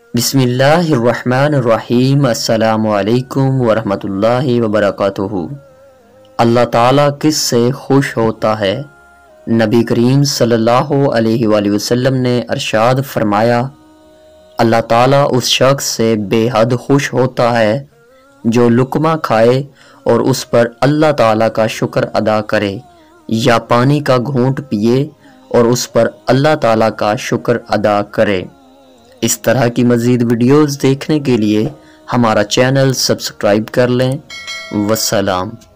बिस्मिल्लाहिर्रहमानिर्रहीम। अस्सलामुअलैकुम वरहमतुल्लाहि वबरकातुहू। अल्लाह ताला किस से खुश होता है? नबी करीम सल्लल्लाहु अलैहि वसल्लम ने अरशाद फरमाया, अल्लाह ताला उस शख्स से बेहद खुश होता है जो लुक़मा खाए और उस पर अल्लाह ताला का शुक्र अदा करे, या पानी का घूंट पिए और उस पर अल्लाह ताला का शुक्र अदा करे। इस तरह की मज़ीद वीडियोज़ देखने के लिए हमारा चैनल सब्सक्राइब कर लें। वस्सलाम।